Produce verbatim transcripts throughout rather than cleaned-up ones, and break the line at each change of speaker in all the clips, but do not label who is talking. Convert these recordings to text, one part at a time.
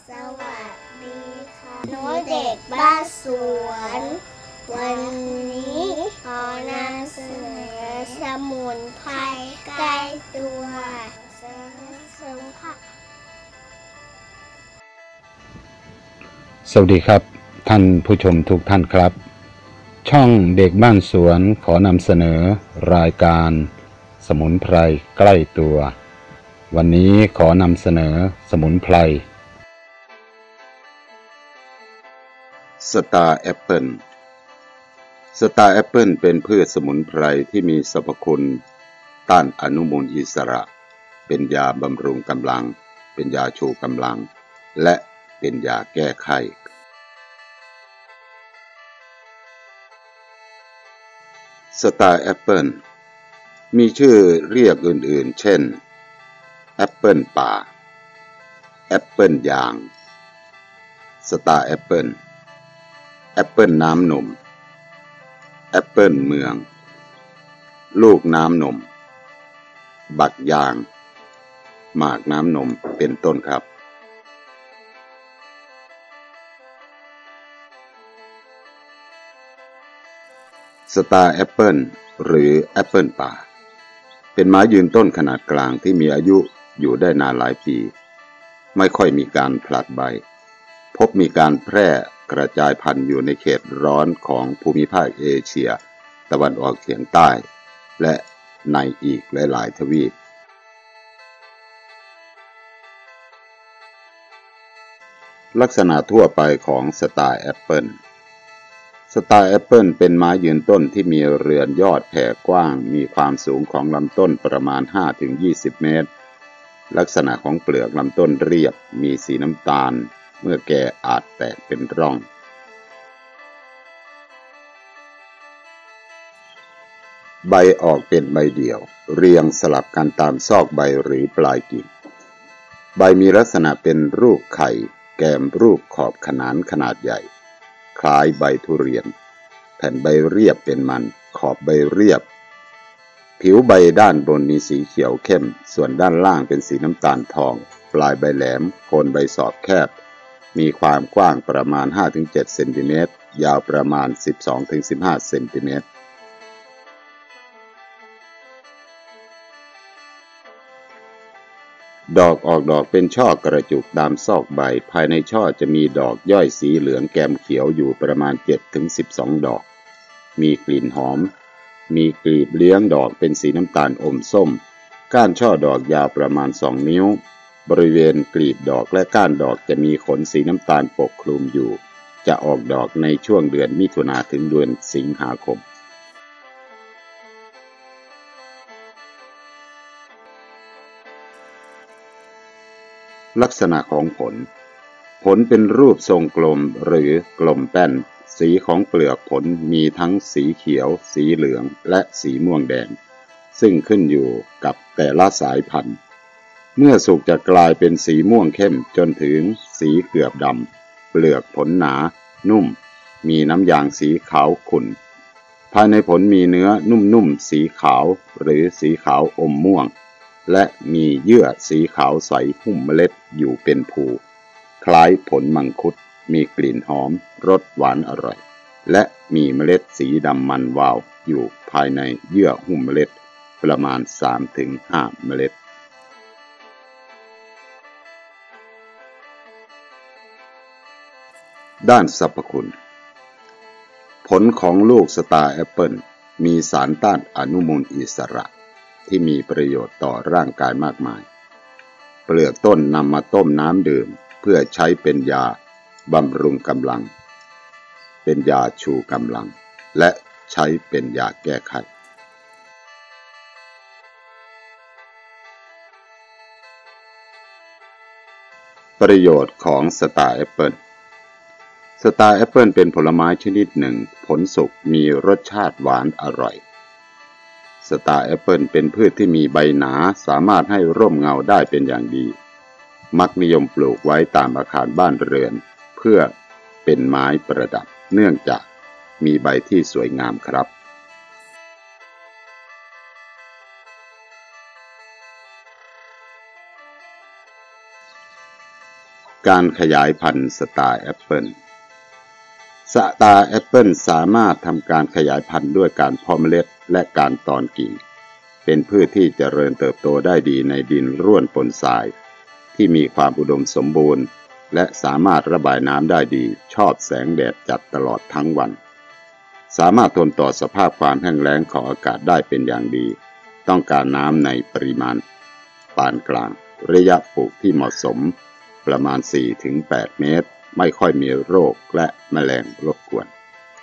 สวัสดีค่ะหนูเด็กบ้านสวนวันนี้ขอนำเสนอสมุนไพรใกล้ตัวเสริมสุขภาพ
สวัสดีครับท่านผู้ชมทุกท่านครับช่องเด็กบ้านสวนขอนำเสนอรายการสมุนไพรใกล้ตัววันนี้ขอนำเสนอสมุนไพรสตาร์แอปเปิลสตาร์แอปเปิลเป็นพืชสมุนไพรที่มีสรรพคุณต้านอนุมูลอิสระเป็นยาบำรุงกำลังเป็นยาชูกำลังและเป็นยาแก้ไขสตาร์แอปเปิลมีชื่อเรียกอื่นๆเช่นแอปเปิลป่าแอปเปิลยางสตาร์แอปเปิลแอปเปิลน้ำนมแอปเปิลเมืองลูกน้ำนมบักยางหมากน้ำนมเป็นต้นครับสตาร์แอปเปิลหรือแอปเปิลป่าเป็นไม้ยืนต้นขนาดกลางที่มีอายุอยู่ได้นานหลายปีไม่ค่อยมีการผลัดใบพบมีการแพร่กระจายพันธุ์อยู่ในเขตร้อนของภูมิภาคเอเชียตะวันออกเฉียงใต้และในอีกหลายๆทวีปลักษณะทั่วไปของสตาร์แอปเปิลสตาร์แอปเปิลเป็นไม้ยืนต้นที่มีเรือนยอดแผ่กว้างมีความสูงของลำต้นประมาณ ห้าถึงยี่สิบ เมตรลักษณะของเปลือกลำต้นเรียบมีสีน้ำตาลเมื่อแก่อาจแตกเป็นร่องใบออกเป็นใบเดี่ยวเรียงสลับกันตามซอกใบหรือปลายกิ่งใบมีลักษณะเป็นรูปไข่แกมรูปขอบขนานขนาดใหญ่คล้ายใบทุเรียนแผ่นใบเรียบเป็นมันขอบใบเรียบผิวใบด้านบนมีสีเขียวเข้มส่วนด้านล่างเป็นสีน้ำตาลทองปลายใบแหลมโคนใบสอบแคบมีความกว้างประมาณ ห้าถึงเจ็ด เซนติเมตรยาวประมาณ สิบสองถึงสิบห้า เซนติเมตรดอกออกดอกเป็นช่อกระจุกตามซอกใบภายในช่อจะมีดอกย่อยสีเหลืองแกมเขียวอยู่ประมาณ เจ็ดถึงสิบสอง ดอกมีกลิ่นหอมมีกลีบเลี้ยงดอกเป็นสีน้ำตาลอมส้มก้านช่อดอกยาวประมาณสองนิ้วบริเวณกลีบดอกและก้านดอกจะมีขนสีน้ำตาลปกคลุมอยู่จะออกดอกในช่วงเดือนมิถุนาถึงเดือนสิงหาคมลักษณะของผลผลเป็นรูปทรงกลมหรือกลมแป้นสีของเปลือกผลมีทั้งสีเขียวสีเหลืองและสีม่วงแดงซึ่งขึ้นอยู่กับแต่ละสายพันธุ์เมื่อสุกจะกลายเป็นสีม่วงเข้มจนถึงสีเกือบดำเปลือกผลหนานุ่มมีน้ำยางสีขาวขุ่นภายในผลมีเนื้อนุ่มๆสีขาวหรือสีขาวอมม่วงและมีเยื่อสีขาวใสหุ้มเมล็ดอยู่เป็นภูคล้ายผลมังคุดมีกลิ่นหอมรสหวานอร่อยและมีเมล็ดสีดำมันวาวอยู่ภายในเยื่อหุ้มเมล็ดประมาณ สามถึงห้า เมล็ดด้านสรรพคุณผลของลูกสตาร์แอปเปิลมีสารต้านอนุมูลอิสระที่มีประโยชน์ต่อร่างกายมากมายเปลือกต้นนำมาต้มน้ำดื่มเพื่อใช้เป็นยาบำรุงกำลังเป็นยาชูกำลังและใช้เป็นยาแก้ไขประโยชน์ของสตาร์แอปเปิลสตาร์แอปเปิลเป็นผลไม้ชนิดหนึ่งผลสุกมีรสชาติหวานอร่อยสตาร์แอปเปิลเป็นพืชที่มีใบหนาสามารถให้ร่มเงาได้เป็นอย่างดีมักนิยมปลูกไว้ตามอาคารบ้านเรือนเพื่อเป็นไม้ประดับเนื่องจากมีใบที่สวยงามครับการขยายพันธุ์สตาร์แอปเปิลสตาร์แอปเปิลสามารถทำการขยายพันธุ์ด้วยการเพาะเมล็ดและการตอนกิ่งเป็นพืชที่เจริญเติบโตได้ดีในดินร่วนปนทรายที่มีความอุดมสมบูรณ์และสามารถระบายน้ำได้ดีชอบแสงแดดจัดตลอดทั้งวันสามารถทนต่อสภาพความแห้งแล้งของอากาศได้เป็นอย่างดีต้องการน้ำในปริมาณปานกลางระยะปลูกที่เหมาะสมประมาณ สี่ถึงแปด เมตรไม่ค่อยมีโรคและแมลงรบกวน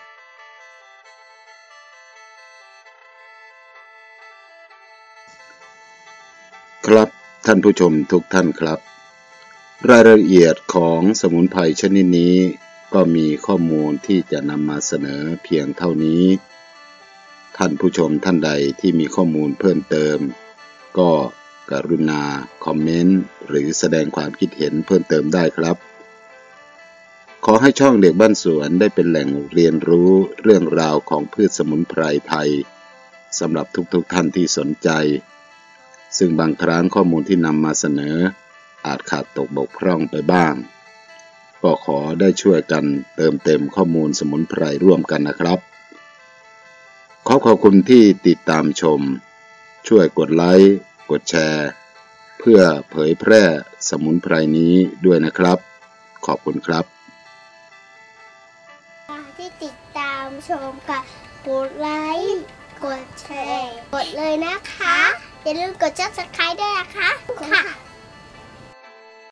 ครับท่านผู้ชมทุกท่านครับรายละเอียดของสมุนไพรชนิดนี้ก็มีข้อมูลที่จะนำมาเสนอเพียงเท่านี้ท่านผู้ชมท่านใดที่มีข้อมูลเพิ่มเติมก็กรุณาคอมเมนต์หรือแสดงความคิดเห็นเพิ่มเติมได้ครับขอให้ช่องเด็กบ้านสวนได้เป็นแหล่งเรียนรู้เรื่องราวของพืชสมุนไพรไทยสำหรับทุกๆท่านที่สนใจซึ่งบางครั้งข้อมูลที่นำมาเสนออาจขาดตกบกพร่องไปบ้างก็ขอได้ช่วยกันเติมเต็มข้อมูลสมุนไพรร่วมกันนะครับขอขอบคุณที่ติดตามชมช่วยกดไลค์กดแชร์เพื่อเผยแพร่สมุนไพรนี้ด้วยนะครับขอบคุณครับ
ที่ติดตามชมค่ะกดไลค์กดแชร์กดเลยนะคะอย่าลืมกด ซับสไครบ์ ด้วยนะคะค่ะ